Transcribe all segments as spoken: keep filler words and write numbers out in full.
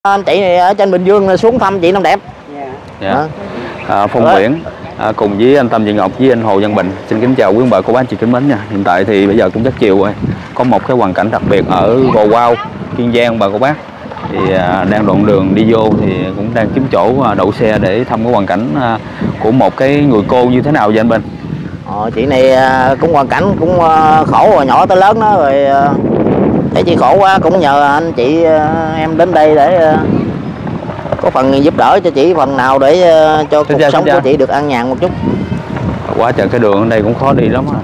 Anh chị này ở trên Bình Dương xuống thăm chị Năm Đẹp. Dạ. À. À, Phong Nguyễn à, cùng với anh Tâm Chị Ngọc với anh Hồ Văn Bình xin kính chào quý bà cô bác chị kính mến nha. Hiện tại thì bây giờ cũng rất chiều rồi, có một cái hoàn cảnh đặc biệt ở Gò Quao, Kiên Giang bà cô bác. Thì à, đang đoạn đường đi vô thì cũng đang kiếm chỗ đậu xe để thăm cái hoàn cảnh à, của một cái người cô như thế nào vậy anh Bình? Ờ, chị này cũng hoàn cảnh cũng khổ rồi, nhỏ tới lớn đó rồi. Thấy chị khổ quá cũng nhờ anh chị em đến đây để có phần giúp đỡ cho chị phần nào để cho cuộc sống của chị được an nhàn một chút. Quá trời cái đường ở đây cũng khó đi lắm à.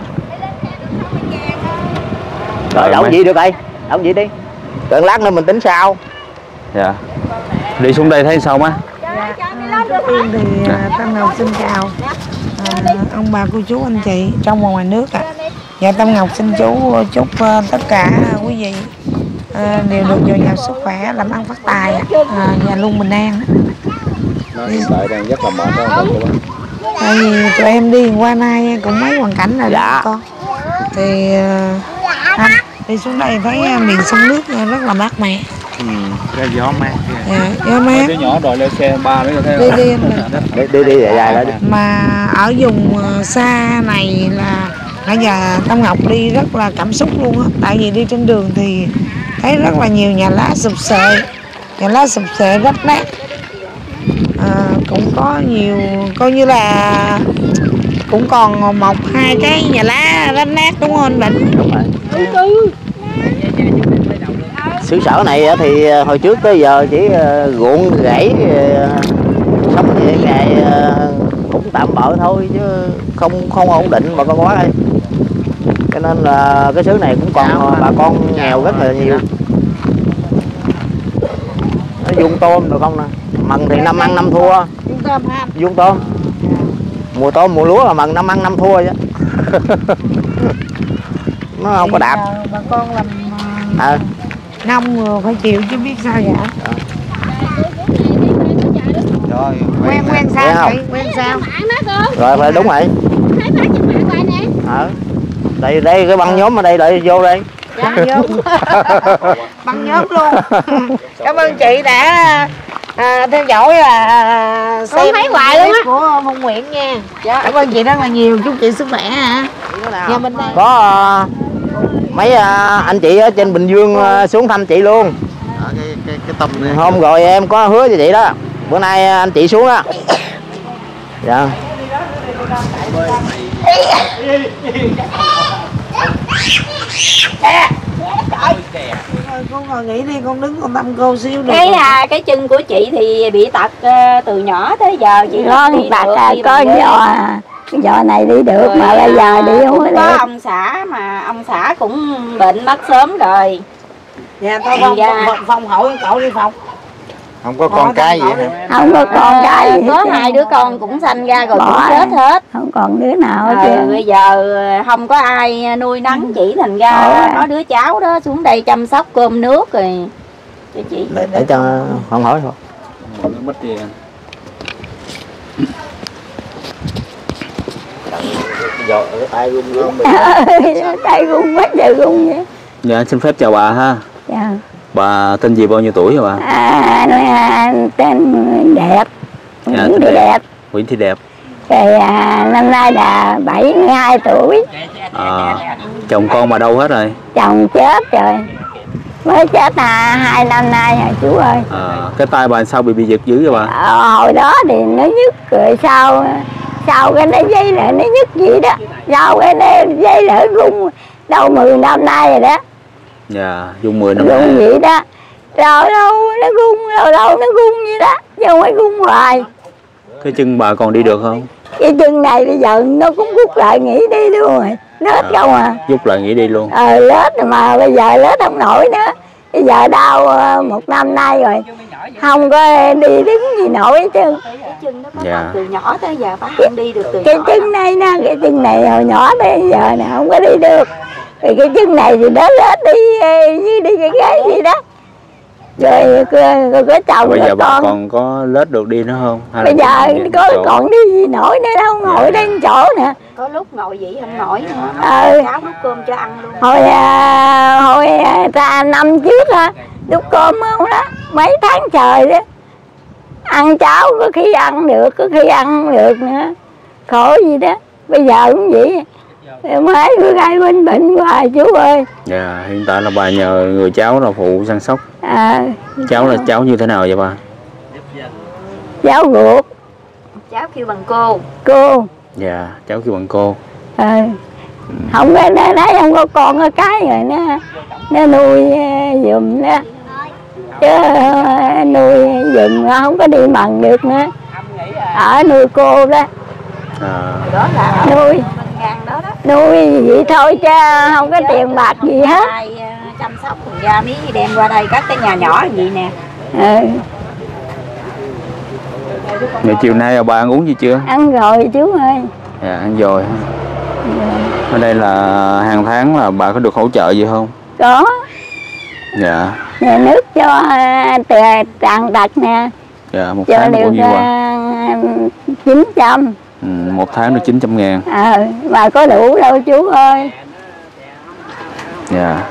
Rồi đậu gì được đây, đậu gì đi, đợi lát nữa mình tính sao. Dạ. Đi xuống đây thấy sao má? Dạ. Đầu tiên thì Tâm Ngọc xin chào à, ông bà cô chú anh chị trong và ngoài nước ạ. À. Dạ, Tâm Ngọc xin chú chúc uh, tất cả quý vị uh, đều được dồi dào sức khỏe, làm ăn phát tài uh, và luôn bình an. Hiện tại đang rất là mệt đó cô bác. Tại vì tụi em đi qua nay cũng mấy hoàn cảnh rồi dạ. Con thì uh, anh đi xuống đây thấy miền sông nước rất là mát mẻ. Ừ, cái gió mát. Dạ, gió mát. Đứa nhỏ đòi lên xe ba nữa thấy đi đi đi đi đi dài dài đó. Mà ở vùng xa này là nãy giờ Tâm Ngọc đi rất là cảm xúc luôn á, tại vì đi trên đường thì thấy rất là nhiều nhà lá sụp xệ, nhà lá sụp xệ rách nát, à, cũng có nhiều coi như là cũng còn một hai cái nhà lá rách nát đúng không anh Bình? Đúng rồi. Xứ sở này thì hồi trước tới giờ chỉ ruộng rẫy sống về ngày cũng tạm bợ thôi chứ không không ổn định bà con quá đây. Cho nên là cái xứ này cũng còn bà con nghèo rất là nhiều. Nó vuông tôm được không nè, mần thì năm ăn năm thua. Vuông tôm ha. Vuông tôm. Mùa tôm mùa lúa là mần năm ăn năm thua chứ. Nó không có đạp. Bà con làm à. nông rồi phải chịu chứ biết sao vậy. À. Rồi, quen quen sao vậy? Quen sao? Rồi phải đúng rồi. Ờ. Đây đây cái băng nhóm ở đây đợi vô đây. Dạ, vô. Băng nhóm luôn. Cảm ơn chị đã à, theo dõi và xem mấy hoài luôn á của Phong Nguyễn nha. Dạ. Cảm ơn chị rất là nhiều, chúc chị sức khỏe hả? Dạ, bên đây. Có uh, mấy uh, anh chị ở trên Bình Dương uh, xuống thăm chị luôn. À, cái, cái, cái tâm này. Hôm rồi em có hứa cho chị đó. Bữa nay anh chị xuống á. Dạ. Con ngồi nghỉ đi, con đứng con Tâm cô xíu được. Cái à, cái chân của chị thì bị tật uh, từ nhỏ tới giờ chị con tật à, có giò giò này đi được rồi, mà bây giờ đi không có được. Có ông xã mà ông xã cũng bệnh mất sớm rồi. Dạ thôi Phong, dạ. Phong, Phong hỏi cậu đi Phong. Không có con cái gì hả? Không có con cái gì. Có hai đứa con cũng sanh ra rồi cũng chết hết. Không còn đứa nào hết. Ừ, bây giờ không có ai nuôi nấng chỉ, thành ra có đứa cháu đó xuống đây chăm sóc cơm nước rồi cho chị. Để, để cho không hỏi thôi. Nó mất gì. Giờ cái tay run run. Tay run quá trời run vậy. Dạ xin phép chào bà ha. Dạ. Bà tên gì, bao nhiêu tuổi rồi bà? À, nói à, tên Đẹp. Dạ, Nguyễn Thị Đẹp. Nguyễn Thị Đẹp. Rồi à, năm nay là bảy mươi hai tuổi. À, chồng con bà đâu hết rồi? Chồng chết rồi. Mới chết à, hai năm nay rồi chú ơi. À, cái tay bà sao bị bị giật dữ vậy bà? À, hồi đó thì nó nhức rồi sau sau cái nó dây lại nó nhức gì đó. Sau cái nó dây lại rung đâu mười năm nay rồi đó. Dạ, dung mười năm rung vậy đó. Rồi đâu nó rung, rồi đâu nó rung vậy đó, chứ không phải rung hoài. Cái chân bà còn đi được không? Cái chân này bây giờ nó cũng rút lại nghỉ đi luôn rồi, lết à, không à. Rút lại nghỉ đi luôn. Ờ, lết mà bây giờ lết không nổi nữa. Bây giờ đau một năm nay rồi, không có đi đứng gì nổi chứ. Cái chân nó có dạ. từ nhỏ tới giờ bà không đi được từ cái nhỏ. Cái chân này nè, cái chân này hồi nhỏ tới giờ nè không có đi được. Thì cái chân này thì nó lết đi như đi cái ghế gì đó. Rồi có chồng bây giờ con. bà còn có lết được đi nữa không? Hay bây giờ có còn đi gì nổi nữa đâu, ngồi dạ. Đây chỗ nè. Có lúc ngồi vậy không nổi nữa. Ờ. Cháu đút cơm cho ăn luôn. Hồi à, hồi à, ta năm trước á, đút cơm không đó. mấy tháng trời đó. Ăn cháo có khi ăn được, có khi ăn không được nữa. Khổ gì đó. Bây giờ cũng vậy. Mấy bữa gai bệnh bệnh hoài chú ơi. Dạ, hiện tại là bà nhờ người cháu là phụ săn sóc. À, Cháu là cháu như thế nào vậy bà? cháu ruột. Cháu kêu bằng cô. Cô. Dạ, cháu kêu bằng cô. À, không có nó thấy không có con có cái rồi nó nó nuôi giùm đó, chứ nuôi giùm không có đi mần được nữa, ở nuôi cô đó. À. Đó là nuôi đó đó. nuôi vậy thôi chứ không có tiền bạc gì hết. Ai chăm sóc rồi ra mí đem qua đây các cái nhà nhỏ vậy nè. Ừ. Ngày chiều nay bà ăn uống gì chưa? Ăn rồi chú ơi. Dạ, ăn rồi. Ở đây là hàng tháng là bà có được hỗ trợ gì không? Có. Dạ. Nhà nước cho tàn tật nè. Dạ, một cho tháng được bao nhiêu ạ? chín trăm. Ừ, một tháng được chín trăm ngàn. Ờ, mà có đủ đâu chú ơi. Dạ.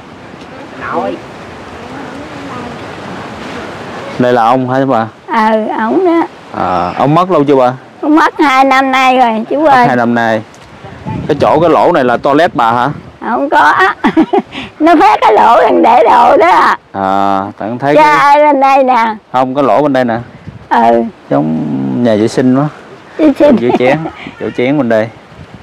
Đây là ông hả bà? Ờ, ổng đó. À, ông mất lâu chưa bà? Ông mất hai năm nay rồi chú Mất ơi. hai năm nay. Cái chỗ cái lỗ này là toilet bà hả? Không có. Nó phét cái lỗ đừng để đồ đó. À, tặng thấy Cha cái... ai lên đây nè. Không, cái lỗ bên đây nè. Ừ. Giống nhà vệ sinh đó. Vệ sinh. Giữa chén, chỗ chén bên đây.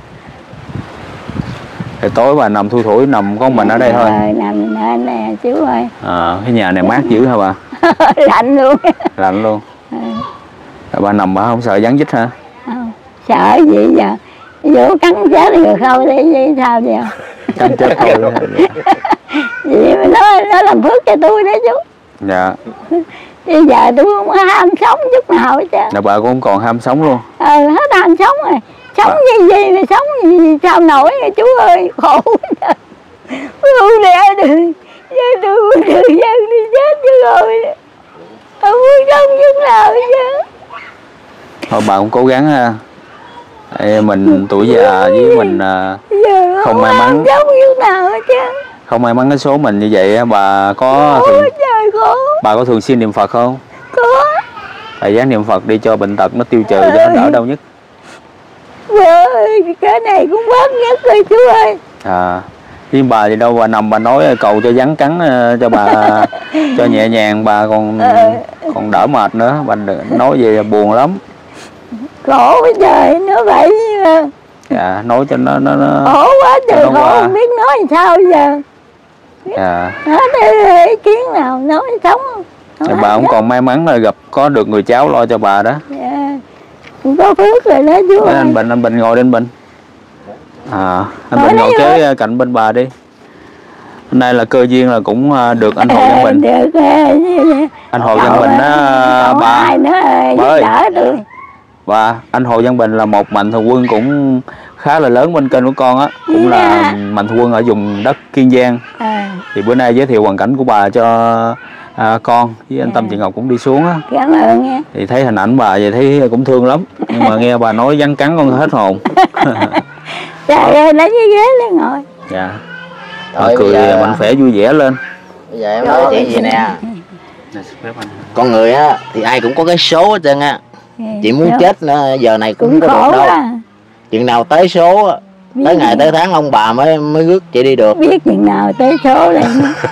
Thì tối bà nằm thui thủi nằm con mình ở đây thôi. Ờ, nằm ở đây chú ơi. À, cái nhà này mát dữ hả bà? Lạnh luôn. Lạnh luôn. Ừ. Rồi bà nằm bà không sợ gián dít hả? Không, sợ gì giờ. Vô cắn chết rồi không để gì sao giờ. Cắn chết thôi. Vậy mà nó, nó làm phước cho tôi đó chú. Dạ. Bây giờ tôi không có ham sống chút nào hết trơn. Là bà cũng không còn ham sống luôn. Ờ, hết ham sống rồi. Sống À. gì gì mà sống gì sao nổi rồi chú ơi, khổ quá. Không lẽ đừng, chứ tôi muốn tự dân đi chết chứ rồi. Không muốn sống chút nào hết chứ. Thôi bà cũng cố gắng ha. Ê, mình tuổi già với mình Giờ không may mắn. Không sống chút nào hết chứ. Không may mắn cái số mình như vậy bà có Khổ thường, trời khổ. bà có thường xuyên niệm Phật không? Có. Thầy giác niệm Phật đi cho bệnh tật nó tiêu trừ cho nó đỡ đau nhất. Ơi, cái này cũng bớt nhất rồi chú ơi. À, với bà thì đâu bà nằm bà nói cầu cho rắn cắn cho bà cho nhẹ nhàng bà còn còn đỡ mệt nữa, bà nói về buồn lắm. Khổ quá trời, nó vậy. Dạ, nói cho nó nó, nó khổ quá trời, khổ qua. không biết nói sao giờ. Dạ. Hết ý kiến nào nói sống không. Dạ, bà cũng còn may mắn là gặp có được người cháu lo cho bà đó. Dạ. Cũng có phước rồi đó chú ơi. Anh Bình, anh Bình ngồi lên Bình. À, anh Bình ngồi kế cạnh bên bà đi. Hôm nay là cơ duyên là cũng được anh Hồ Văn Bình. Được. Anh Hồ Văn Bình đó bà. Ai nữa giúp đỡ tôi. Và anh Hồ Văn Bình là một mạnh thường quân cũng khá là lớn bên kênh của con á, cũng là mạnh thường quân ở vùng đất Kiên Giang. À. Thì bữa nay giới thiệu hoàn cảnh của bà cho à, con với anh Tâm Chị Ngọc cũng đi xuống á. Cảm ơn nha. Thì thấy hình ảnh bà vậy thấy cũng thương lắm, nhưng mà nghe bà nói rắn cắn con hết hồn. Trời ơi, lấy cái ghế lên ngồi. Dạ. Thôi, cười giờ... mạnh khỏe vui vẻ lên. Bây giờ em nói chuyện gì nè. Con người á thì ai cũng có cái số hết trơn á. Chị muốn đó. Chết nữa, giờ này cũng, cũng có được đâu. À. Chừng nào tới số á, tới ngày tới tháng ông bà mới mới rước chị đi được. Biết chừng nào tới số đây.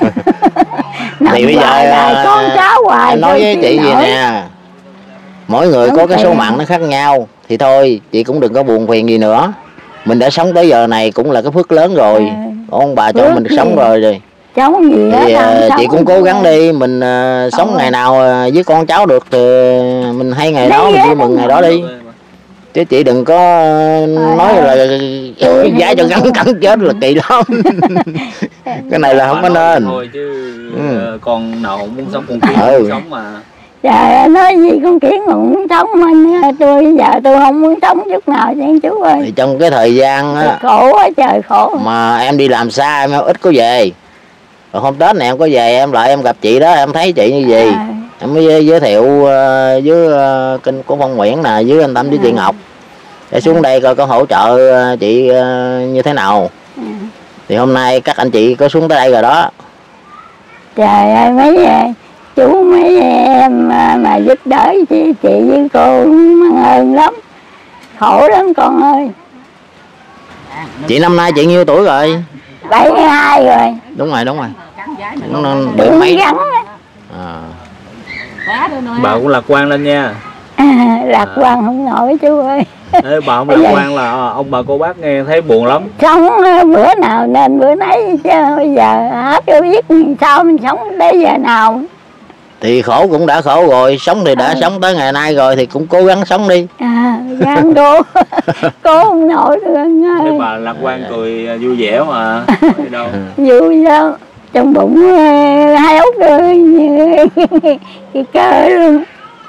Thì bây giờ này, con cháu hoài em nói với chị gì nè, mỗi người không có cái số mạng nó khác nhau, thì thôi chị cũng đừng có buồn phiền gì nữa. Mình đã sống tới giờ này cũng là cái phước lớn rồi. À, ông bà cho mình được sống rồi rồi. Sống gì thì đó, uh, chị cũng cố gắng đi, mình uh, sống ngày nào uh, với con cháu được thì mình hay ngày đó mình vui mừng ngày đó đi. Chứ chị đừng có uh, nói là giá cho gắn cắn chết là kỳ lắm. Cái này là không có nên. Thôi chứ ừ. Con nào cũng muốn sống, con kiến ừ. muốn sống mà. Trời nói gì con kiến mà muốn sống, mình tôi giờ tôi không muốn sống chút nào chứ chú ơi. Thì trong cái thời gian á, khổ quá trời khổ. Mà em đi làm xa em ít có về. Rồi hôm Tết này em có về em lại em gặp chị đó, em thấy chị như gì à. Em mới giới thiệu uh, với uh, kênh của Phong Nguyễn nè, với anh Tâm với à. chị Ngọc để xuống đây coi có hỗ trợ uh, chị uh, như thế nào à. Thì hôm nay các anh chị có xuống tới đây rồi đó. Trời ơi mấy chú mấy em mà, mà giúp đỡ chị, chị với cô mang ơn lắm, khổ lắm con ơi. Chị năm nay chị nhiêu tuổi rồi? bảy mươi hai rồi. Đúng rồi, đúng rồi. Nó, nó Bị mấy gắn à. Bà cũng lạc quan lên nha. à, lạc à. quan không nổi chú ơi. Ê, bà không lạc quan là ông bà cô bác nghe thấy buồn lắm. Sống bữa nào nên bữa nấy chứ bây giờ hết cho biết sao mình sống tới giờ nào. Thì khổ cũng đã khổ rồi, sống thì đã à. sống tới ngày nay rồi thì cũng cố gắng sống đi. À, gắng cố, cố không nổi được. Thế bà lạc quan cười vui vẻ mà. Đi đâu? Vui sao? Trong bụng hai út rồi, cái cơ luôn.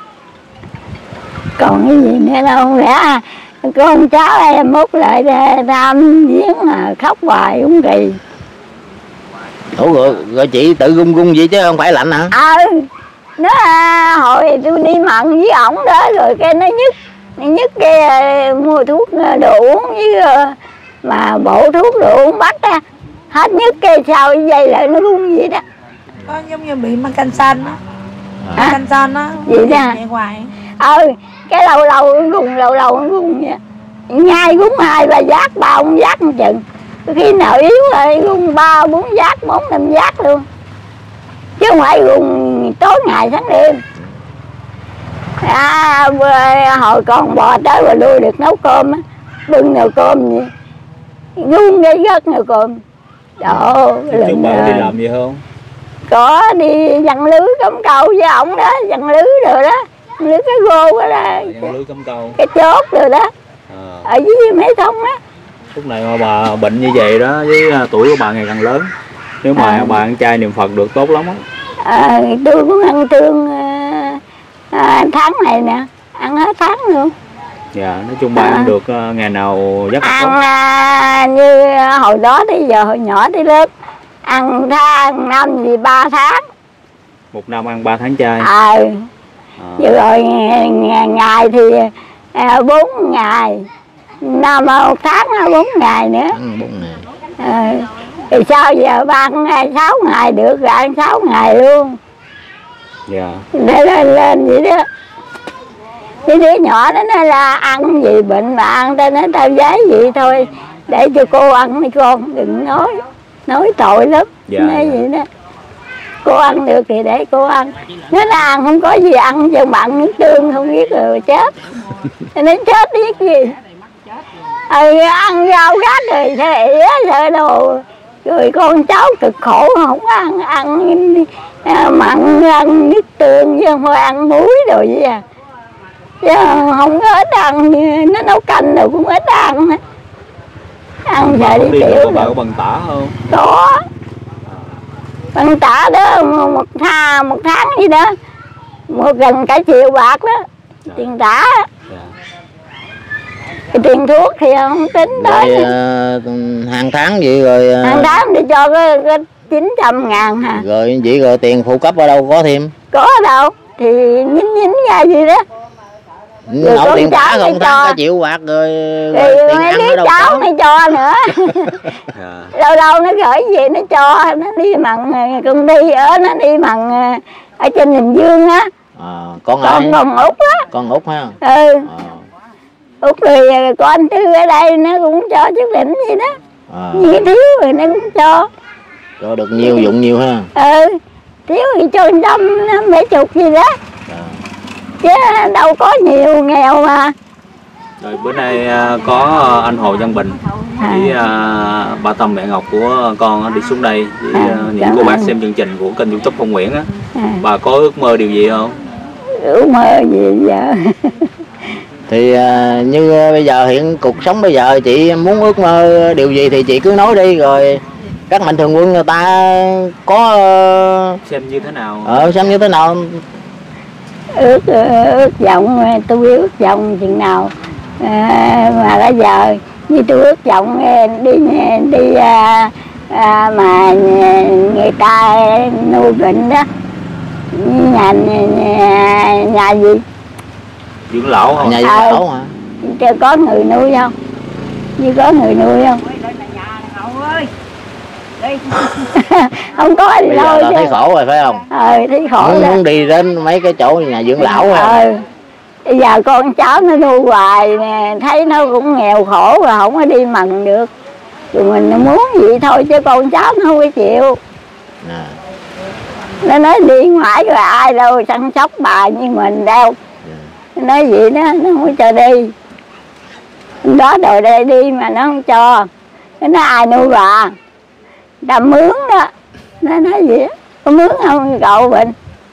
Còn cái gì nữa đâu, không lẽ con cháu em mốt lại ra tham giếng mà khóc hoài cũng kỳ. Ủa rồi, rồi chị tự gung gung vậy chứ không phải lạnh hả? Ờ, nó hồi tôi đi mặn với ổng đó rồi cái nó nhức, nó nhức cái mua thuốc đồ uống với mà bộ thuốc đồ uống bắt ra hết nhức cái sao dây lại nó rung vậy đó. Có giống như bị mang canh xanh á, à, canh xanh á, vậy ra hoài. Ờ, cái lâu lâu nó rung, lâu lâu nó rung vậy. Nhai rung hai ba giác, ba ông giác một chừng. Khi nào yếu rồi rung ba bốn giác, bốn năm giác luôn. Chứ không phải rung tối ngày sáng đêm. À, hồi còn bò tới và lui được nấu cơm á, bưng nồi cơm vậy, rung cái gớt nồi cơm. Đó, chúng bà đi làm gì không? Có đi giăng lưới cắm câu với ổng đó, giăng lưới rồi đó, lưới cái gô đó là giăng lưới cắm câu, cái chốt rồi đó, à. Ở dưới mấy thông á. Lúc này mà bà bệnh như vậy đó, với tuổi của bà ngày càng lớn, nếu mà à. bà ăn chay niệm Phật được tốt lắm á. À, tôi cũng ăn tương à, tháng này nè, ăn hết tháng luôn. Dạ, nói chung bà à. ăn được uh, ngày nào rất là tốt. Ăn à, như hồi đó tới giờ, hồi nhỏ tới lớp, ăn tháng năm gì ba tháng. Một năm ăn ba tháng chay. Ờ. À. Vậy rồi ngày, ngày thì à, bốn ngày, năm một tháng bốn ngày nữa. bốn ngày. À, thì sao giờ ba ăn sáu ngày được rồi, ăn sáu ngày luôn. Dạ. Để lên lên vậy đó. Cái đứa nhỏ đó nó là ăn gì bệnh mà ăn, tao nói tao giấy vậy thôi, để cho cô ăn đi con, đừng nói, nói tội lắm. Dạ. Nói vậy đó. Cô ăn được thì để cô ăn. Nó là ăn không có gì ăn cho bạn nước tương không biết rồi chết. Nó chết biết gì. Ừ, ăn rau gác rồi sợ ỉa sợ đồ. Rồi con cháu cực khổ không ăn, ăn mặn, ăn nước tương chứ không phải ăn muối rồi vậy à. Chứ không có ít ăn, nó nấu canh rồi cũng ít ăn. Ăn sợ đi tiểu. Bà có bằng tả không? Có. Bằng tả đó một tháng, một tháng gì đó, một gần cả triệu bạc đó, tiền tả. Cái tiền thuốc thì không tính tới. Uh, hàng tháng vậy rồi. Uh... Hàng tháng thì cho cái, cái chín trăm ngàn hả? Rồi vậy rồi tiền phụ cấp ở đâu có thêm? Có đâu, thì nhín nhín ra gì đó. Rồi con tiền cháu không tháng cả triệu bạc rồi, rồi thì tiền ăn ở đâu cháu có? mới cho nữa. Lâu lâu nó gửi gì nó cho, nó đi bằng công ty ở, nó đi bằng ở trên Bình Dương á. À, con còn con Út á. Con Út ha. Ừ. À. Út rồi có anh Tư ở đây nó cũng cho chút đỉnh gì đó. À. Như thiếu rồi nó cũng cho. Cho được nhiều dụng nhiều ha. Ừ. Thiếu thì cho trăm mấy chục gì đó. À. Chứ đâu có nhiều, nghèo mà. Rồi bữa nay có anh Hồ Văn Bình với à. bà Tâm mẹ Ngọc của con đi xuống đây với à, những cô bác xem chương trình của kênh YouTube Phong Nguyễn á. À. Bà có ước mơ điều gì không? Ước mơ gì vậy? Thì à, như bây giờ hiện cuộc sống bây giờ chị muốn ước mơ điều gì thì chị cứ nói đi, rồi các mạnh thường quân người ta có uh... xem như thế nào. Ờ xem như thế nào. Ước ước vọng, tôi ước vọng chừng nào à, mà bây giờ như tôi ước vọng đi đi à, à, mà người ta nuôi bệnh đó, nhà nhà, nhà gì dưỡng lão hả? Nhà dưỡng à, lão hả? Chứ có người nuôi không? Như có người nuôi không? Không có gì Bây giờ đâu là chứ. thấy khổ rồi phải không? Ờ thấy khổ Muốn, đó. muốn đi đến mấy cái chỗ nhà dưỡng lão rồi. Ờ bây giờ con cháu nó nuôi hoài nè, thấy nó cũng nghèo khổ rồi không có đi mần được, rồi mình muốn vậy thôi chứ con cháu nó không có chịu. À. Nó nói đi ngoại rồi ai đâu chăm sóc bà như mình đâu. Nó nói vậy đó, nó không có cho đi. Đó đòi đây đi mà nó không cho. Nó nói ai nuôi bà, ta mướn đó. Nó nói vậy, có mướn không cậu Bình?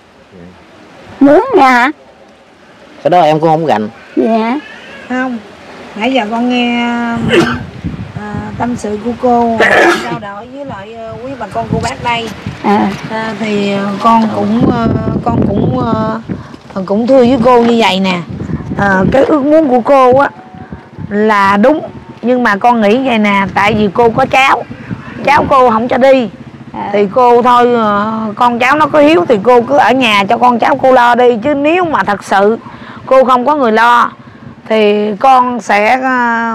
Mướn nha hả? Cái đó em cũng không gành. Gì hả? Không, nãy giờ con nghe à, tâm sự của cô trao đổi với lại à, quý bà con cô bác đây. À. À, thì con cũng à, con cũng à, cũng thưa với cô như vậy nè. À, cái ước muốn của cô á là đúng, nhưng mà con nghĩ vậy nè, tại vì cô có cháu, cháu cô không cho đi. À. Thì cô thôi, con cháu nó có hiếu thì cô cứ ở nhà cho con cháu cô lo đi, chứ nếu mà thật sự cô không có người lo thì con sẽ uh,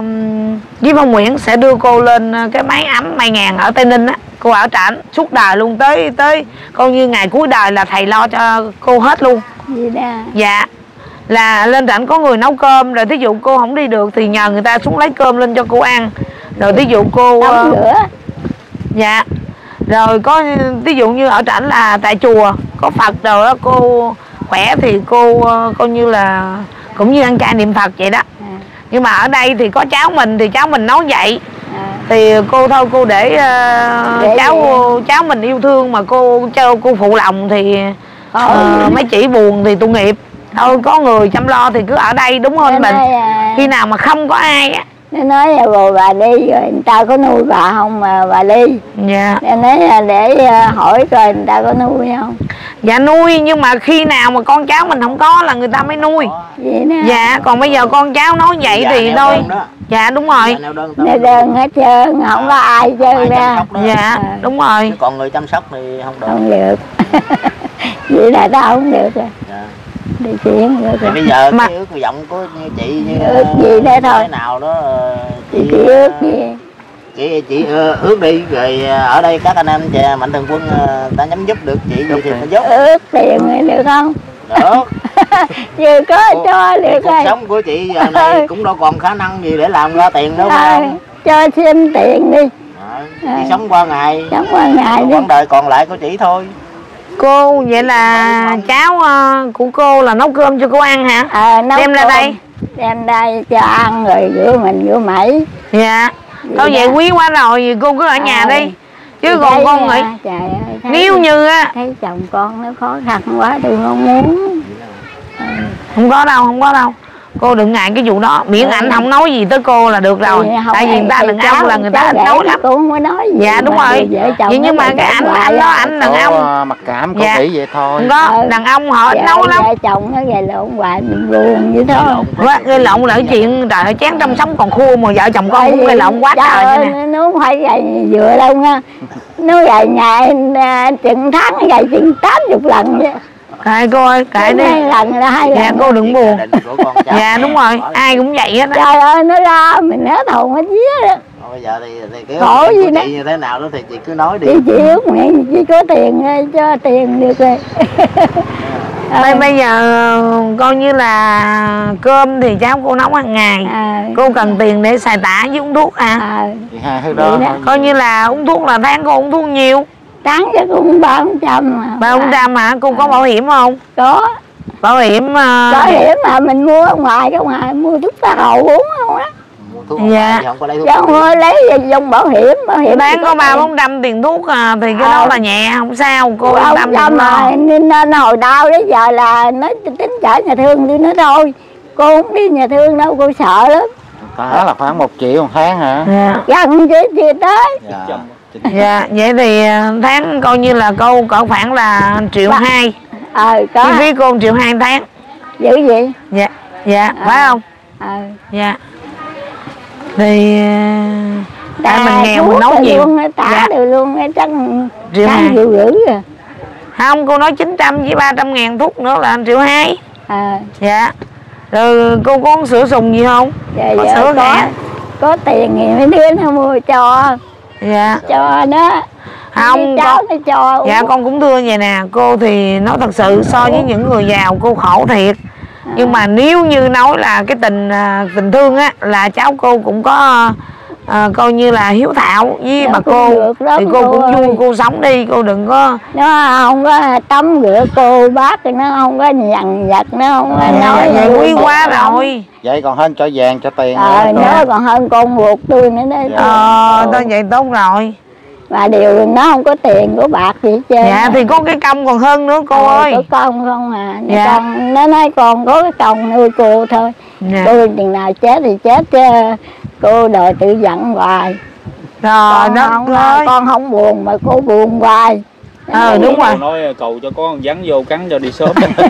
với Phong Nguyễn sẽ đưa cô lên cái máy ấm Mai Ngàn ở Tây Ninh á, cô ở trển suốt đời luôn, tới tới coi như ngày cuối đời là thầy lo cho cô hết luôn. Gì đó. Dạ, là lên trển có người nấu cơm, rồi thí dụ cô không đi được thì nhờ người ta xuống lấy cơm lên cho cô ăn, rồi thí dụ cô Tắm uh, rửa. dạ, rồi có ví dụ như ở trển là tại chùa có Phật rồi đó, cô khỏe thì cô uh, coi như là cũng như ăn chay niệm Phật vậy đó. À. Nhưng mà ở đây thì có cháu mình thì cháu mình nấu vậy. À. Thì cô thôi cô để, uh, để cháu để... cháu mình yêu thương mà cô cho cô phụ lòng thì uh, mấy chị buồn thì tội nghiệp. Thôi có người chăm lo thì cứ ở đây đúng không mình? À... Khi nào mà không có ai á. Nó nói là rồi bà đi rồi người ta có nuôi bà không mà bà đi. Dạ. Nó nói là để hỏi coi người ta có nuôi không. Dạ nuôi, nhưng mà khi nào mà con cháu mình không có là người ta mới nuôi. Vậy đó. Dạ, còn bây giờ con cháu nói vậy dạ, thì thôi. Dạ đúng rồi. Nêu đơn hết trơn, không có ai trơn ra. Dạ à. Đúng rồi. Chứ còn người chăm sóc thì không được. Không được. Vậy là tao không được rồi. Dạ. Đi chuyển rồi. Thì bây giờ mà... cái ước vọng của như chị như ước gì đó thôi. Thế nào đó chị, chị ước gì? Chị chị uh, ước đi rồi ở đây các anh em chị Mạnh Thường Quân uh, ta nhắm giúp được chị gì thì ta giúp. Ước tiền này được không? Được. Vừa có cuộc, cho được cuộc rồi. sống của chị giờ này cũng đâu còn khả năng gì để làm ra tiền đâu mà. Cho xin tiền đi. À, chị à. sống qua ngày. Sống qua ngày đi. Quãng đời còn lại của chị thôi. Cô vậy là cháu uh, của cô là nấu cơm cho cô ăn hả? À, nấu đem ra đây. Đem đây cho ăn rồi rửa mình rửa mẩy. Dạ. Thôi vậy quý quá rồi, vì cô cứ ở nhà à, đi. Chứ còn con nghĩ trời ơi, nếu như á thấy chồng con nó khó khăn quá tôi không muốn. Ừ. Không có đâu, không có đâu. Cô đừng ngại cái vụ đó, miễn ảnh không nói gì tới cô là được rồi. Tại vì người ta đàn ông là người ta nói lắm. Cô không có nói gì. Dạ đúng rồi. Vậy nhưng mà cái ảnh ảnh đó ảnh đàn ông mặc cảm cô dạ. nghĩ vậy thôi. Không có, đàn ông họ dạ, nấu lắm. Dạ chồng nó gầy lộn hoài mình buồn vậy thôi. Gây lộn là cái chuyện trời ơi, chén trong sống còn khô mà vợ chồng con cũng gây lộn quá trời nè. Nó không phải gầy vừa đâu nha. Nó gầy ngày chừng tháng nó gầy chừng tám mươi lần vậy. Kệ cô ơi, kệ đi. Hai lần là hai lần. Dạ cô đừng buồn. Dạ đúng rồi, ai cũng vậy hết á. Trời ơi nó lo mình hết hồn hết vía đó. Bây giờ thì, thì cái khổ gì đó. Chị như thế nào đó thì chị cứ nói đi. Chị chị ước nguyện chị có tiền cho tiền được rồi. Bây, bây giờ coi như là cơm thì cháu cô nấu hàng ngày. À, cô cần tiền để xài tả với uống thuốc à? À hai đó. đó. Coi như là uống thuốc là tháng cô uống thuốc nhiều. Tháng chắc cũng ba bốn trăm mà. Ba bốn trăm hả? Cô có bảo hiểm không? Có. Bảo hiểm. Uh... Bảo hiểm mà mình mua ở ngoài cái ngoài mua thuốc phá hậu uống không á. Dạ. Không có lấy thuốc. Không lấy dùng bảo hiểm, bảo hiểm. Bán có ba bốn trăm tiền thuốc à, thì cái à. đó là nhẹ không sao. Cô yên tâm đừng mà nên, nên hồi đau đến giờ là nó tính chở nhà thương đi nữa thôi. Cô không đi nhà thương đâu, cô sợ lắm. Đó là khoảng một triệu một tháng hả? Dạ. Gần chứ chưa tới. Dạ. Dạ, vậy thì tháng coi như là cô cỡ khoảng là triệu hai. Ờ, có. Chi phí cô một triệu hai tháng. Dữ gì? Dạ, dạ, à. phải không? Ờ. Dạ. Thì tại mình nghèo mình nấu nhiều. Luôn, tả dạ. Được luôn, chắc triệu hai. Triệu rưỡi rồi. Không, cô nói chín trăm với ba trăm ngàn thuốc nữa là triệu hai. À. Dạ. Rồi cô có sữa sùng gì không? Dạ, có dạ, sữa có. Có tiền thì mấy đứa nó mua cho. Dạ. Cho đó. Không, cháu con, nó cho. dạ con cũng thưa vậy nè, cô thì nói thật sự so với những người giàu cô khổ thiệt. Nhưng mà nếu như nói là cái tình tình thương á là cháu cô cũng có à, coi như là hiếu thảo với dạ, bà cô thì cô, cô cũng vui ơi. Cô sống đi, cô đừng có nó không có tắm rửa cô bác thì nó không có dằn vặt, nó không có à, nói vậy quý quá rồi. Vậy còn hơn cho vàng cho tiền. Ờ nó còn hơn con ruột tôi nữa đấy. Ờ đó vậy tốt rồi. Và điều nó không có tiền của bạc gì hết trơn. Dạ thì có cái công còn hơn nữa cô ờ, ơi. có công không à. Dạ. Con, nó nói con có cái công nuôi cô thôi. Dạ. Tôi chừng nào chết thì chết chứ cô đòi tự giận hoài. Rồi đó không, thôi. Con không buồn mà cô buồn hoài. Ờ đúng rồi. Nói cầu cho có dắn vô cắn cho đi sớm.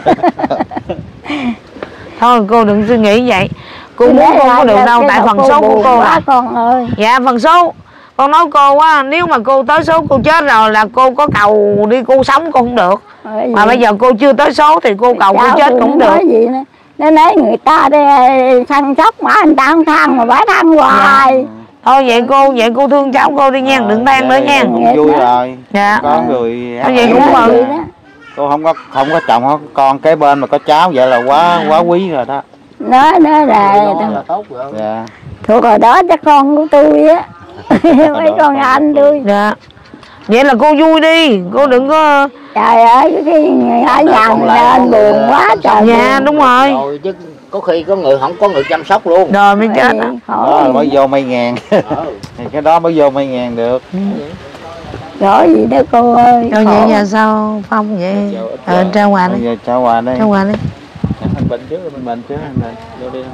Thôi cô đừng suy nghĩ vậy. Cô muốn con có được đâu, tại phần số của cô là con ơi. Dạ phần số. Con nói cô á, nếu mà cô tới số cô chết rồi là cô có cầu đi cô sống cô không được. Bởi mà bây giờ cô chưa tới số thì cô cầu cô chết cũng được. Gì nữa. Nó nói người ta đi săn sóc mà người ta không than mà bả than hoài. Dạ. Thôi vậy cô, vậy cô thương cháu cô đi nha, đừng than nữa nha. Cũng vui rồi. Dạ. Có người thôi vậy cũng mừng. Cô không có không có chồng không có con kế bên mà có cháu vậy là quá quá quý rồi đó. Nó nó là, là tốt rồi. Dạ. Thuộc hồi đó chắc con của tôi á. Mấy con anh tôi. Dạ. Vậy là cô vui đi, cô đừng có. Trời ơi, cái ở nhà mình lên buồn quá trời. Dạ đúng rồi. Rồi chứ có khi có người không có người chăm sóc luôn. Rồi mới chết đó. Đó mới vô mấy ngàn. Cái đó mới vô mấy ngàn được. Rõ gì đó cô ơi. Rồi vậy giờ sao Phong vậy? Ờ trao quà đi. Giờ trao quà đi. Trao quà đi. Anh bệnh trước, anh bệnh trước anh này. Vô đi.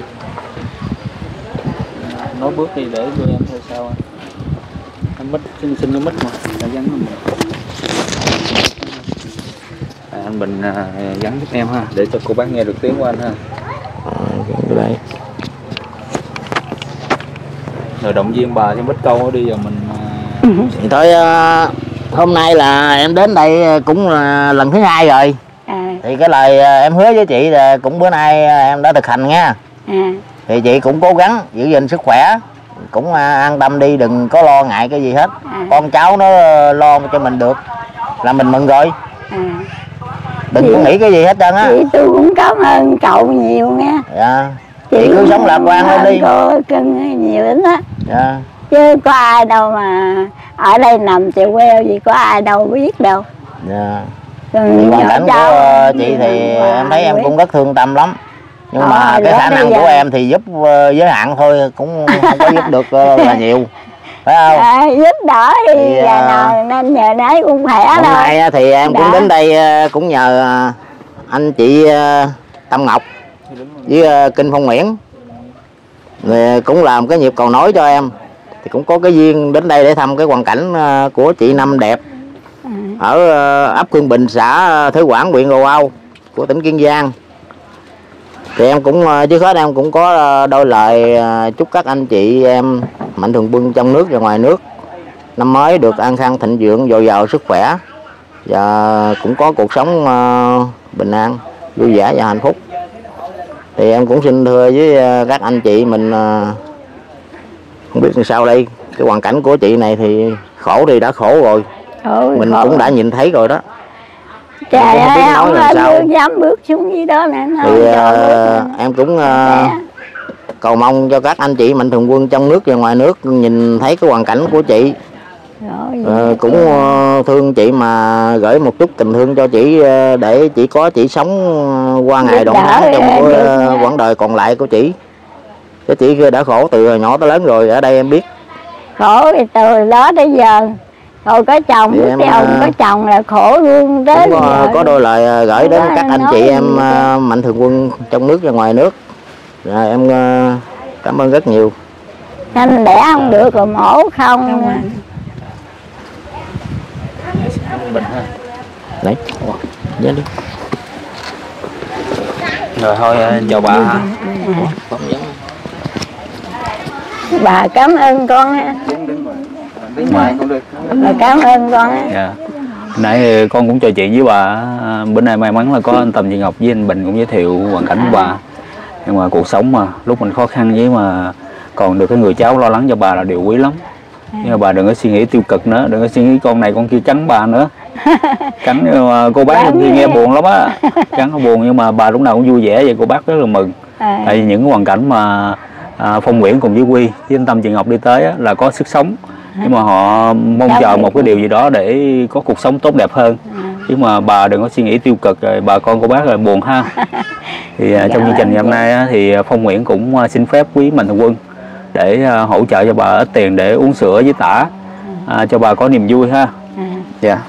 Nói bước đi để tụi em thôi sao anh. Anh mít, xin xin cái mít mà, đã gắn nó mình. À, anh Bình à, gắn giúp em ha, để cho cô bác nghe được tiếng của anh ha. À, cái đây. Rồi động viên bà cho mít câu đi giờ mình. À... Thì thôi uh, hôm nay là em đến đây cũng là lần thứ hai rồi. À. Thì cái lời em hứa với chị là cũng bữa nay em đã thực hành nha. À. Thì chị cũng cố gắng giữ gìn sức khỏe, cũng an tâm đi, đừng có lo ngại cái gì hết. À. Con cháu nó lo cho mình được là mình mừng rồi. À. Đừng chị, có nghĩ cái gì hết trơn á. Chị tôi cũng cảm ơn cậu nhiều nha. Dạ. Chị, chị cứ sống lạc quan lên đi. Cô cưng nhiều lắm á. Dạ. Chứ có ai đâu mà ở đây nằm chèo queo gì, có ai đâu biết đâu. Dạ. Thì hoàn cảnh của chị thì em thấy em cũng rất thương tâm lắm. Nhưng mà à, cái khả năng của em thì giúp uh, giới hạn thôi, cũng không có giúp được uh, là nhiều, phải không? À, giúp đỡ đi, thì, uh, nào, nên nhờ nấy cũng khỏe hôm thôi. nay thì em đã. Cũng đến đây uh, cũng nhờ uh, anh chị uh, Tâm Ngọc với uh, Kinh Phong Nguyễn, rồi cũng làm cái nhịp cầu nối cho em, thì cũng có cái duyên đến đây để thăm cái hoàn cảnh uh, của chị Năm đẹp à. Ở uh, ấp Khương Bình, xã Thới Quảng, huyện Gò Âu của tỉnh Kiên Giang. Thì em cũng trước hết em cũng có đôi lời chúc các anh chị em mạnh thường quân trong nước và ngoài nước năm mới được an khang thịnh vượng, dồi dào sức khỏe và cũng có cuộc sống bình an, vui vẻ và hạnh phúc. Thì em cũng xin thưa với các anh chị mình không biết làm sao đây, cái hoàn cảnh của chị này thì khổ thì đã khổ rồi. Ôi, mình khổ. Cũng đã nhìn thấy rồi đó. Trời ơi, không ai dám bước xuống dưới đó nè. Thì uh, em cũng uh, cầu mong cho các anh chị mạnh thường quân trong nước và ngoài nước nhìn thấy cái hoàn cảnh của chị. Uh, cũng uh, thương chị mà gửi một chút tình thương cho chị uh, để chị có chị sống qua ngày đoạn ngắn trong uh, quãng đời còn lại của chị. Cái chị kia đã khổ từ nhỏ tới lớn rồi, ở đây em biết. Khổ thì từ đó tới giờ. Rồi có chồng, em, ông có chồng là khổ luôn tới có, có đôi lời gửi đến các anh chị em gì? Mạnh thường quân trong nước và ngoài nước. Rồi em cảm ơn rất nhiều. Anh đẻ không được rồi mổ không. Bình ha. Đấy. Dạ đi. Rồi thôi chào bà ha. Bà cảm ơn con ha. Bà cảm ơn con á. Dạ. Nãy con cũng trò chuyện với bà. Bữa nay may mắn là có anh Tâm Chị Ngọc với anh Bình cũng giới thiệu hoàn cảnh của bà. Nhưng mà cuộc sống mà lúc mình khó khăn với mà còn được cái người cháu lo lắng cho bà là điều quý lắm. Nhưng mà bà đừng có suy nghĩ tiêu cực nữa, đừng có suy nghĩ con này con kia cắn bà nữa. Cắn nhưng mà cô bác trong khi nghe buồn lắm á. Cắn nó buồn nhưng mà bà lúc nào cũng vui vẻ vậy, cô bác rất là mừng. Tại vì những hoàn cảnh mà à, Phong Nguyễn cùng với Quy với anh Tâm chị Ngọc đi tới á, là có sức sống. Nhưng mà họ mong chờ một cái điều gì đó để có cuộc sống tốt đẹp hơn. Chứ mà bà đừng có suy nghĩ tiêu cực rồi bà con cô bác là buồn ha. Thì uh, trong chương trình ngày hôm nay á, thì Phong Nguyễn cũng uh, xin phép quý mạnh thường quân để uh, hỗ trợ cho bà ít tiền để uống sữa với tả uh, cho bà có niềm vui ha. Dạ. Yeah.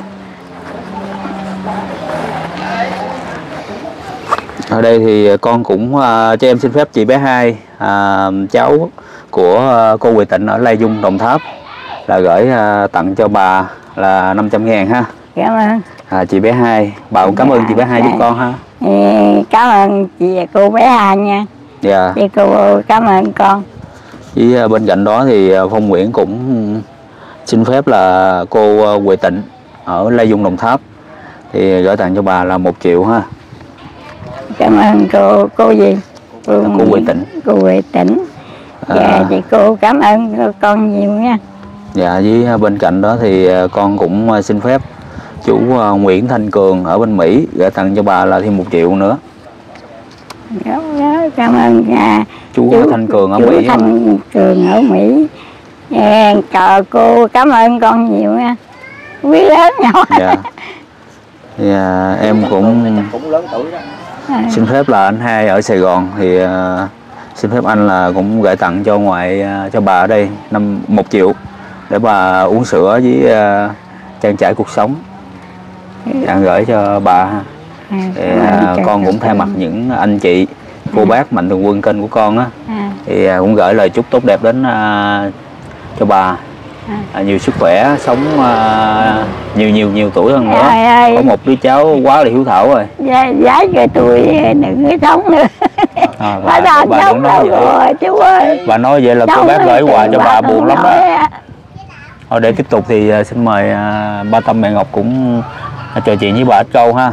Ở đây thì con cũng uh, cho em xin phép chị bé Hai, uh, cháu của uh, cô Huệ Tịnh ở Lai Dung, Đồng Tháp, là gửi uh, tặng cho bà là năm trăm ngàn ha. Cảm ơn. À, chị bé Hai, bà cũng cảm ơn chị bé Hai giúp con ha. Cảm ơn chị và cô bé Hai nha. Dạ. Chị cô cảm ơn con. Với bên cạnh đó thì Phong Nguyễn cũng xin phép là cô Huệ Tịnh ở Lai Dung, Đồng Tháp thì gửi tặng cho bà là một triệu ha. Cảm ơn cô cô gì? Cô, cô Huệ Tịnh. Cô Huệ Tịnh. Dạ à, chị cô cảm ơn con nhiều nha. Dạ, với bên cạnh đó thì con cũng xin phép chú Nguyễn Thanh Cường ở bên Mỹ gửi tặng cho bà là thêm một triệu nữa. Đó, đó, cảm ơn nha. Chú, chú Thanh Cường ở chú Mỹ. Thanh Cường ở Mỹ. À, cô cảm ơn con nhiều nha. Quý lớn nhỏ. Dạ. Dạ, em cũng xin phép là anh Hai ở Sài Gòn thì uh, xin phép anh là cũng gửi tặng cho ngoại uh, cho bà ở đây năm một triệu để bà uống sữa với uh, trang trải cuộc sống. Đang gửi cho bà. Thì, uh, con cũng thay mặt những anh chị cô bác mạnh thường quân kênh của con á thì uh, cũng gửi lời chúc tốt đẹp đến uh, cho bà. À, nhiều sức khỏe, sống uh, nhiều nhiều nhiều tuổi hơn nữa. Ơi, có một đứa cháu quá là hiếu thảo rồi. Dạ, giá cho tôi đừng có sống nữa. À, bà, bà, bà đừng nói vậy. Rồi, chú ơi. Bà nói vậy là cô bác gửi quà cho bà buồn lắm đó. Thôi để tiếp tục thì uh, xin mời uh, ba Tâm mẹ Ngọc cũng uh, trò chuyện với bà ít câu ha.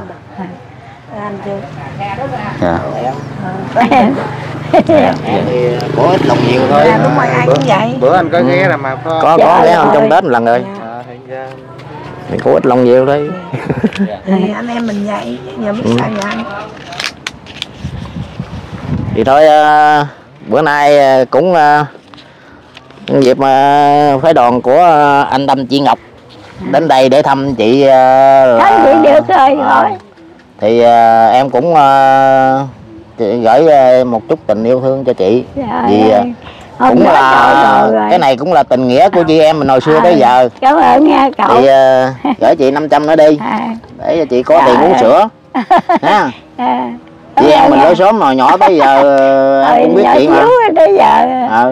Dạ. Dạ. Có ít lòng nhiều thôi. À, đúng rồi, ai cũng vậy. Bữa anh có ghé là mà có có có ghé hôm trong Tết một lần rồi. Thì có ít lòng nhiều thôi. Thì anh em mình vậy, giờ biết sao vậy anh. Thì thôi uh, bữa nay cũng uh, dịp uh, phái đoàn của uh, anh Tâm chị Ngọc đến đây để thăm chị. Uh, là, chị được rồi uh, rồi. Thì uh, em cũng uh, chị gửi một chút tình yêu thương cho chị. Trời vì ơi, cũng là cái này cũng là tình nghĩa của chị em mình hồi xưa à, tới giờ. Cảm ơn nha cậu. Thì uh, gửi chị năm trăm nữa đi à, để cho chị có tiền uống sữa ha. À, chị em mình lối xóm hồi nhỏ tới giờ em cũng biết chị mà tới giờ. À,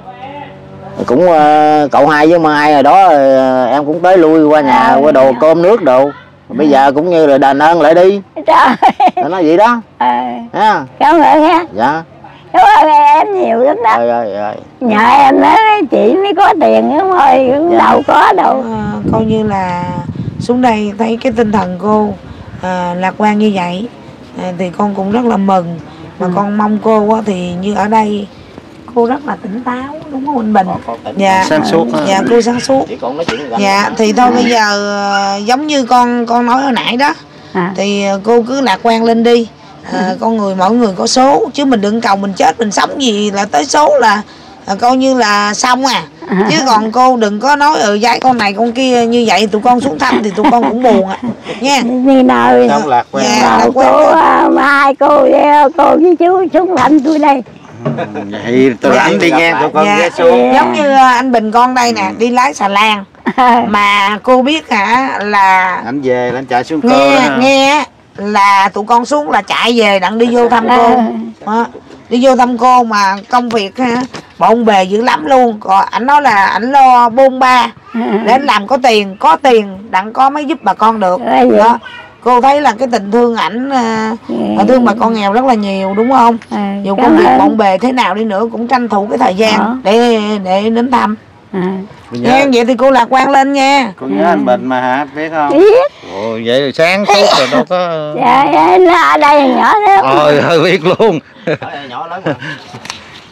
cũng uh, cậu Hai với Mai rồi đó uh, em cũng tới lui qua nhà à, qua đồ cơm nước đồ. Bây giờ cũng như là đền ơn lại đi. Trời. Nói vậy đó. À. À. Cảm ơn nha. Dạ. Cảm ơn em nhiều lắm đó. Rồi, rồi, rồi. Nhờ em nói chị mới có tiền không thôi, cũng dạ. đâu có đâu. À, coi như là xuống đây thấy cái tinh thần cô à, lạc quan như vậy à, thì con cũng rất là mừng. Mà ừ. con mong cô á, thì như ở đây cô rất là tỉnh táo, đúng không anh Bình? Dạ, sáng suốt. Dạ, cô sáng suốt. Dạ, thì thôi bây giờ giống như con con nói hồi nãy đó, à. thì cô cứ lạc quan lên đi. À, con người mỗi người có số, chứ mình đừng cầu mình chết mình sống gì là tới số là à, coi như là xong à. Chứ còn cô đừng có nói ừ dạy con này con kia như vậy tụi con xuống thăm thì tụi con cũng buồn à nha. Như nào không lạc quan. Dạ, lạc quan cô Mai cô cô với chú xuống thăm tôi đây. Vậy tôi rảnh đi ngang tụi con ghé xuống. Giống như anh Bình con đây nè, đi lái xà lan mà cô biết hả là anh về anh chạy xuống nghe cô nghe là tụi con xuống là chạy về đặng đi vô thăm cô. Đó. Đi vô thăm cô mà công việc ha bộn bề dữ lắm luôn. Còn ảnh nói là ảnh lo bôn ba để anh làm có tiền, có tiền đặng có mới giúp bà con được. Đó. Cô thấy là cái tình thương ảnh uh, thương bà con nghèo rất là nhiều đúng không? À, dù công việc bộn bề thế nào đi nữa cũng tranh thủ cái thời gian à. để để đến thăm. À. Nghe vậy thì cô lạc quan lên nha. Cô nhớ à. anh Bình mà hả, biết không? Biết. Ồ, vậy rồi sáng suốt rồi đâu có. Dạ, nó ở đây nhỏ đó. Ôi, hơi biết luôn. Nhỏ lớn mà.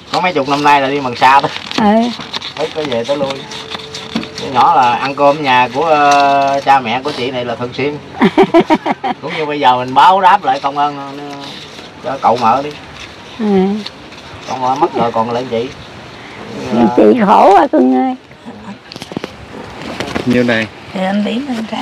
có mấy chục năm nay là đi bằng xa đó. Ừ. Mới có về tới lui. Cái nhỏ là ăn cơm nhà của uh, cha mẹ của chị này là thường xuyên. Cũng như bây giờ mình báo đáp lại công ơn uh, cho cậu mợ đi. Ừ. Con mợ mất rồi còn lại chị. Là... chị khổ quá cưng ơi. Nhiêu này? Thì anh Tiến anh trả.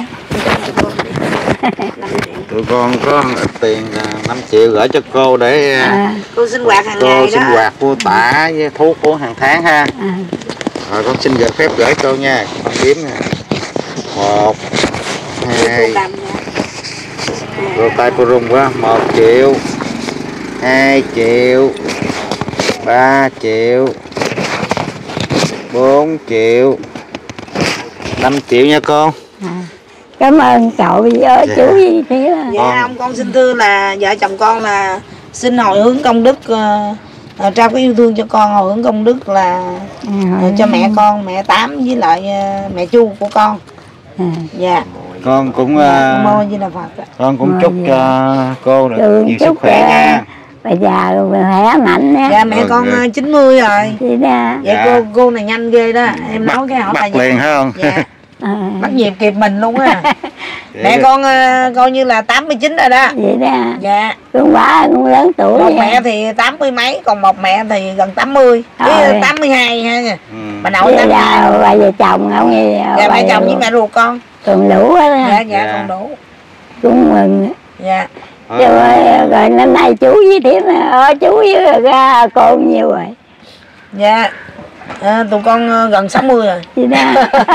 Tụi con có ít tiền năm triệu gửi cho cô để À. Cô sinh hoạt hàng cô ngày sinh đó. hoạt mua tả với thuốc của hàng tháng ha. À. Rồi con xin gửi phép gửi cô nha. Con đếm nè. Một, hai. Cô tay cô rung quá. Một triệu, hai triệu, ba triệu, bốn triệu, năm triệu nha con. À. Cảm ơn cậu với Dạ. chú với thế là. Dạ ông con xin thưa là vợ chồng con là xin hồi hướng công đức uh, uh, trao cái yêu thương cho con, hồi hướng công đức là À, uh, cho mẹ con, mẹ Tám với lại uh, mẹ Chu của con. À. Dạ. Con cũng Dạ, uh, mô Di Đà Phật. con cũng Mời chúc về. cho cô được Ừ, nhiều chúc sức khỏe cho- nha. Bây giờ khỏe mạnh nha. Dạ mẹ Rồi, con rồi. uh, chín mươi rồi. Chị ra. Vậy Dạ. cô cô này nhanh ghê đó. Em nói cái hỏi Bắt là liền phải không? Dạ. À. Bắt nhịp kịp mình luôn á. Vậy Mẹ đó. con uh, coi như là tám mươi chín rồi đó. Vậy ra. Dạ. Con bá cũng lớn tuổi. Một nha. mẹ thì tám mươi mấy, còn một mẹ thì gần tám mươi. Thôi. Với tám mươi hai ha. Ừ. Bà nội Bây tám mươi hai. giờ bà vợ chồng không nghe. Dạ mẹ chồng với mẹ ruột con. Còn đủ hết Dạ á. dạ Dạ. còn đủ. Cũng mừng. Dạ. Ờ, Rồi, rồi năm nay chú với Thiếm ở chú với ra cô nhiêu rồi. Dạ. À, tụi con ờ, gần sáu mươi rồi. Chị ra.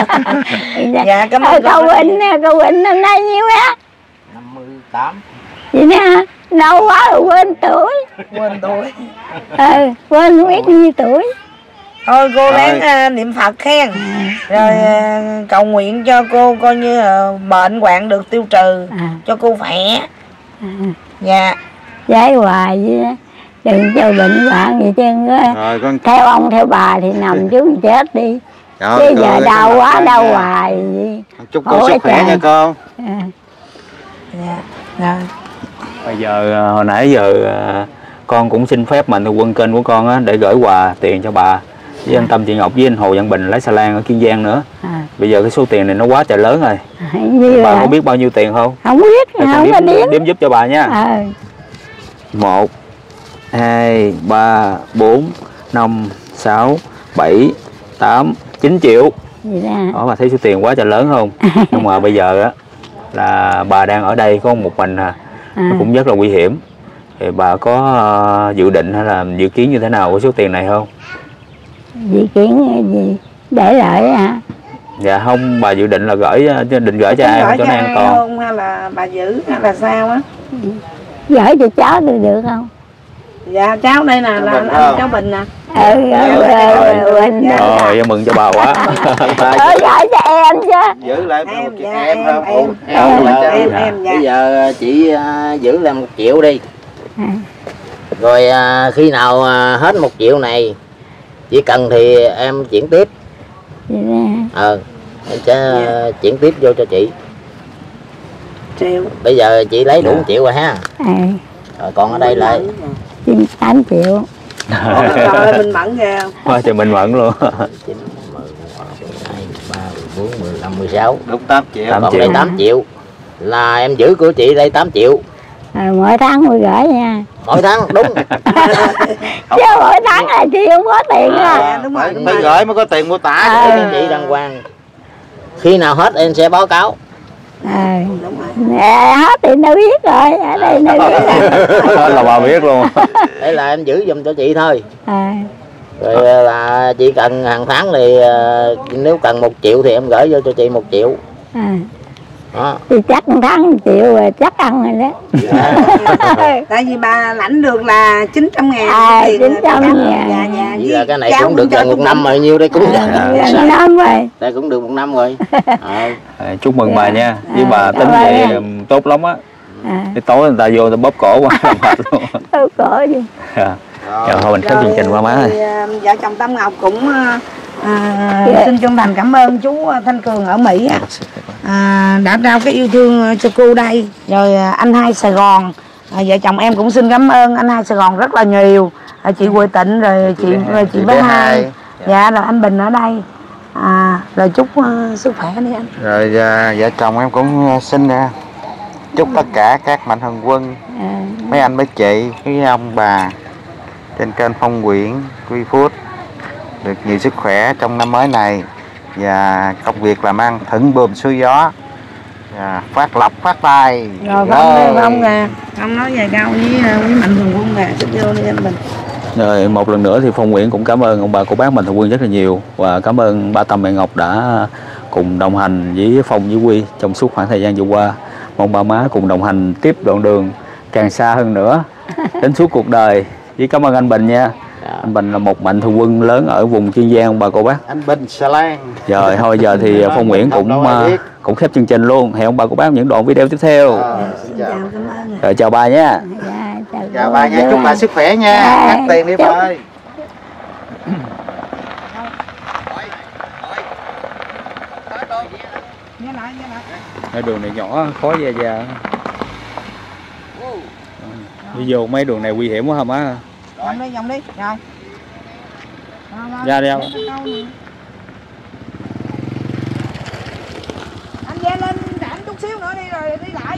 Dạ cảm Ờ, ơn Cậu con. Quỳnh, cậu Quỳnh năm nay nhiêu á? năm mươi tám. Chị ra. Lâu quá rồi quên tuổi. Quên tuổi. Ừ, quên không biết nhiêu tuổi. Thôi cô Rồi. lén ờ, niệm Phật khen. Rồi ờ, cầu nguyện cho cô coi như ờ, bệnh hoạn được tiêu trừ. À, Cho cô khỏe. à, Dạ. giấy hoài vậy đó. Đừng cho bệnh hoạn gì chứ. Rồi con Theo ông theo bà thì nằm chú chết đi. Rồi, Chứ cô giờ lấy đau cái quá mặt đau lên nha. hoài gì. Chúc Khổ cô sức quá khỏe trời. nha cô. À. Dạ. Rồi. Bây giờ à, hồi nãy giờ à, con cũng xin phép mạnh thường quân kênh của con á, để gửi quà tiền cho bà với anh Tâm, chị Ngọc với anh Hồ Văn Bình lái xà lan ở Kiên Giang nữa. À. Bây giờ cái số tiền này nó quá trời lớn rồi. Như Bà là có biết bao nhiêu tiền không? không biết, Để con không có đếm, điếm. đếm giúp cho bà nha. Ờ. Một, hai, ba, bốn, năm, sáu, bảy, tám, chín triệu. Vậy ra. Đó, bà thấy số tiền quá trời lớn không? Nhưng mà bây giờ á là bà đang ở đây có một mình à, À. nó cũng rất là nguy hiểm. Thì bà có ờ, dự định hay là dự kiến như thế nào với số tiền này không? Dự kiến gì để lại hả? Dạ không, bà dự định là gửi định gửi cho ai không cho nó an toàn? không hay là bà giữ hay là sao á? Gửi cho cháu được được không? Dạ cháu đây nè là Bình anh không? cháu Bình nè. Ừ, ừ, ừ, Quỳnh. Rồi, em mừng cho bà quá. Ờ, gửi cho em chứ. Giữ lại Em, một dạ, em em, không? em, Phụ- em, phụ lại cho em, dạ. em, dạ. Bây giờ chị à, giữ lại một triệu đi. À. Rồi à, khi nào à, hết một triệu này chỉ cần thì em chuyển tiếp. Vậy ra. Ờ em sẽ à, chuyển tiếp vô cho chị. Triệu. Bây giờ chị lấy đủ một triệu rồi ha. À, Rồi còn ở đây lại xin tám triệu. Trời mình mẫn kìa. Thôi thì mình mẫn luôn. chín, mười, hai, ba, bốn, mười lăm, mười sáu. Đúng tám triệu. Tám Còn triệu. đây tám triệu. Là em giữ của chị đây tám triệu. À, mỗi tháng mới gửi nha. Mỗi tháng đúng. Chứ mỗi tháng là chị không có tiền á. Dạ, đúng rồi, Phải, đúng phải rồi. gửi mới có tiền mua tả. À. Để cho chị đàng hoàng. Khi nào hết em sẽ báo cáo. À, à, hết thì nó biết rồi, ở đây nó biết rồi. Đó là bà biết luôn. Đây là em giữ giùm cho chị thôi. À, Rồi là chị cần hàng tháng thì ờ, nếu cần một triệu thì em gửi vô cho chị một triệu. à, Đó. thì chắc một tháng một triệu rồi chắc ăn rồi đó. Tại vì bà lãnh được là chín trăm ngàn. À, tiền chín trăm rồi. ngàn. Dạ dạ. Vậy là cái này Cháu cũng được cho gần một tôi năm rồi, nhiêu đây cũng Gần năm rồi. đây cũng được một năm rồi. Ờ. À, chúc mừng bà nha. Với À, bà tính cảm ơn vậy em. um, tốt lắm á. À, Cái tối người ta vô người ta bóp cổ qua làm mệt luôn. tôi cổ gì. Dạ. Rồi thôi mình kết chương trình qua má ơi. Rồi, à, vợ chồng Tâm Ngọc cũng à, à, Dạ. xin chân thành cảm ơn chú Thanh Cường ở Mỹ à, à, đã trao cái yêu thương cho cô đây. Rồi à, anh hai Sài Gòn, à, vợ chồng em cũng xin cảm ơn anh hai Sài Gòn rất là nhiều. à, chị Quỳ Tịnh rồi chị rồi chị Bé Hai, dạ rồi anh Bình ở đây. À, rồi chúc uh, sức khỏe đi anh. Rồi uh, vợ chồng em cũng uh, xin uh, chúc tất cả các mạnh thường quân, À, mấy anh mấy chị, với ông bà trên kênh Phong Nguyễn Quy Food được nhiều sức khỏe trong năm mới này, và công việc làm ăn thuận buồm xuôi gió, và phát lộc phát tài. Rồi không không nè, không nói về cao với uh, quý mạnh thường quân nè, xin vô đi anh Bình. Rồi một lần nữa thì Phong Nguyễn cũng cảm ơn ông bà cô bác mạnh thường quân rất là nhiều, và cảm ơn ba Tâm mẹ Ngọc đã cùng đồng hành với Phong với Quy trong suốt khoảng thời gian vừa qua. Mong ba má cùng đồng hành tiếp đoạn đường càng xa hơn nữa đến suốt cuộc đời. Với cảm ơn anh Bình nha. Anh Bình là một mạnh thường quân lớn ở vùng Kiên Giang ông bà cô bác. Anh Bình Xà Lan. Rồi thôi giờ thì Phong Nguyễn cũng uh, cũng khép chương trình luôn. Hẹn ông bà cô bác những đoạn video tiếp theo. À, xin chào. Rồi chào bà nha. dạ, chào, Chào bà nha, chúc bà sức khỏe nha. Dạ, Cắt tiền đi bà chúc- ơi. Cái đường này nhỏ khó ra ra. Đi vô mấy đường này nguy hiểm quá hả má? Vòng đi, vòng đi, rồi. Ra đi. Anh về lên trạm chút xíu nữa đi rồi đi lại.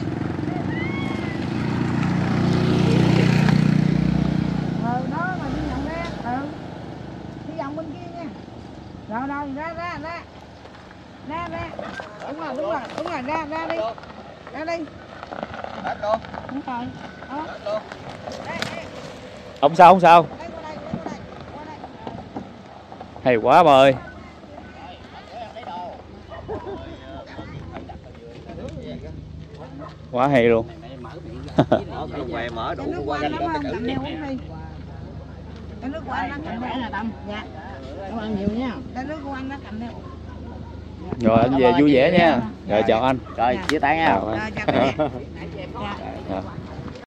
Ừ, đó mà đi vòng ra, ừ. Đi vòng bên kia nha. Rồi rồi, ra ra ra. Ra ra. Đúng rồi, đúng rồi, đúng rồi, ra ra đi. Ra đi. Đúng rồi. Đó. Không sao không sao. Đây, qua đây, qua đây, qua đây. Hay quá bà ơi. Quá hay luôn. Cái nước của anh lắm không? Cầm đeo uống đi. Cái nước của anh nó cầm đeo. Tâm. Dạ. Cảm ơn nhiều nha. Cái nước của anh nó cầm đeo. Rồi anh về vui vẻ nha. Rồi chào anh. Rồi chia tay nha. Chào anh. Rồi chào các bạn. Dạ. Dạ.